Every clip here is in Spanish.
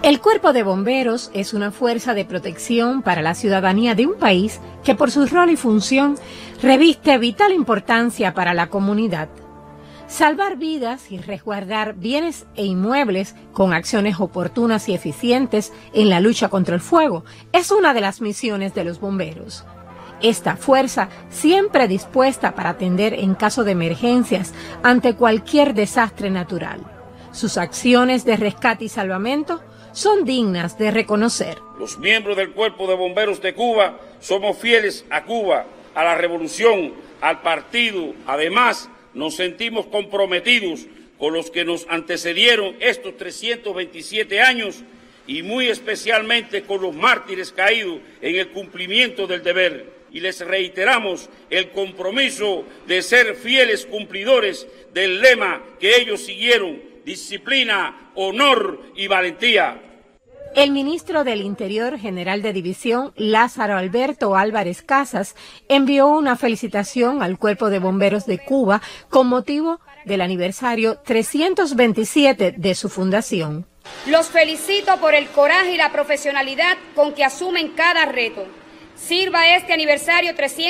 El Cuerpo de Bomberos es una fuerza de protección para la ciudadanía de un país que por su rol y función reviste vital importancia para la comunidad. Salvar vidas y resguardar bienes e inmuebles con acciones oportunas y eficientes en la lucha contra el fuego es una de las misiones de los bomberos. Esta fuerza, siempre dispuesta para atender en caso de emergencias ante cualquier desastre natural. Sus acciones de rescate y salvamento son dignas de reconocer. Los miembros del Cuerpo de Bomberos de Cuba somos fieles a Cuba, a la revolución, al partido. Además, nos sentimos comprometidos con los que nos antecedieron estos 327 años y muy especialmente con los mártires caídos en el cumplimiento del deber. Y les reiteramos el compromiso de ser fieles cumplidores del lema que ellos siguieron: disciplina, honor y valentía. El ministro del Interior, general de división, Lázaro Alberto Álvarez Casas, envió una felicitación al Cuerpo de Bomberos de Cuba con motivo del aniversario 327 de su fundación. Los felicito por el coraje y la profesionalidad con que asumen cada reto. Sirva este aniversario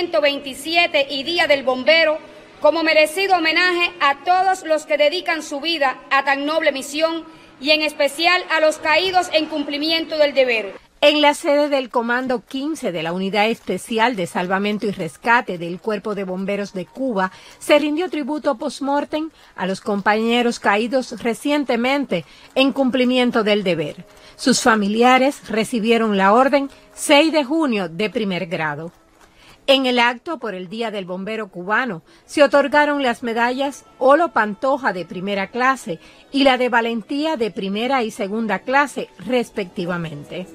327 y Día del Bombero como merecido homenaje a todos los que dedican su vida a tan noble misión y en especial a los caídos en cumplimiento del deber. En la sede del Comando 15 de la Unidad Especial de Salvamento y Rescate del Cuerpo de Bomberos de Cuba, se rindió tributo post-mortem a los compañeros caídos recientemente en cumplimiento del deber. Sus familiares recibieron la orden 6 de junio de primer grado. En el acto por el Día del Bombero Cubano se otorgaron las medallas Olo Pantoja de primera clase y la de Valentía de primera y segunda clase, respectivamente.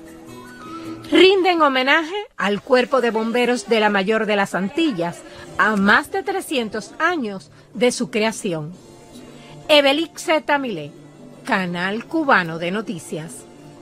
Rinden homenaje al Cuerpo de Bomberos de la Mayor de las Antillas, a más de 300 años de su creación. Ebelixe Tamilé, Canal Cubano de Noticias.